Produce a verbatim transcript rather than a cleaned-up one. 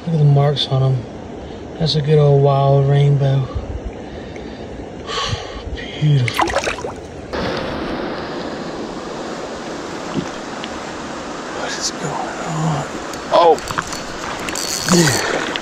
Look at the marks on them. That's a good old wild rainbow. Beautiful. What is going on? Oh!